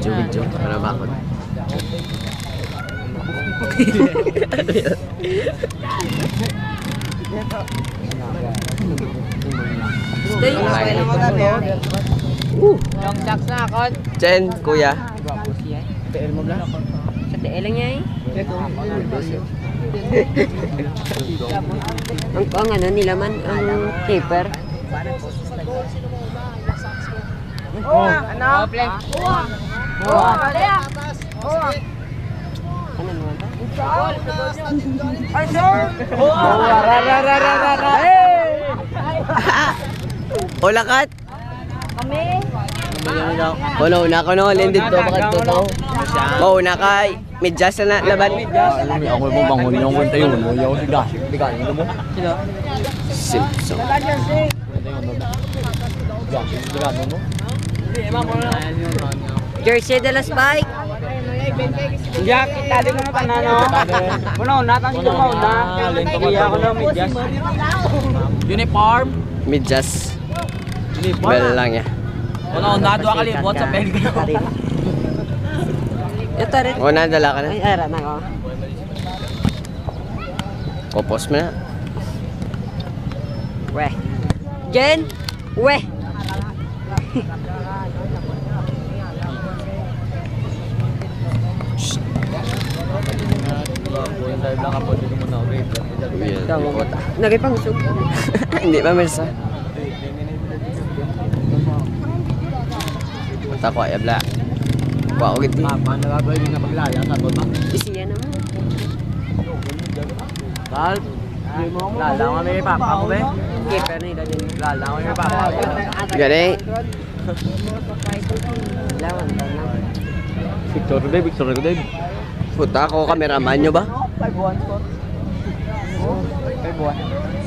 Video. Para bakit? Stay. Long socks na ako. Chen, kuya. TL mo lang. Sa TL lang niya eh. Ang ano nila man, ang keeper. Ano? Ano naman ba? Ay, sir! Hola, Kat! Kami! Mauna ko no, lindid to, bakit to to? Mauna ka, medyas na laban. Ako mo bangon yung kwenta yun. Yung siga. Ano mo? Simpson. Jersey de las Bike! Ya, kita din mo na panano. Kuno, natang sila mo na. Iya ko na medyas. Uniform. Medyas. Bel lang ya. Kuno, nadwa ka libot sa peg. Ito rin. O, nadala ka na. Ay, ara na ako. Kopos mo na. Weh. Jen! Weh! Nagipangusog. Hindi pa mersa. Tako ay abla. Kuha ko giti. Paano gagawin na paglaya? Tapos ba? Isiya naman. Tal. Lala mo may papa mo be? Keeper na ito din. Lala mo may papa mo. Gani. Lawan ba lang? Victor Dave. Puta ako, kameraman nyo ba? 5-1 po. 5-1.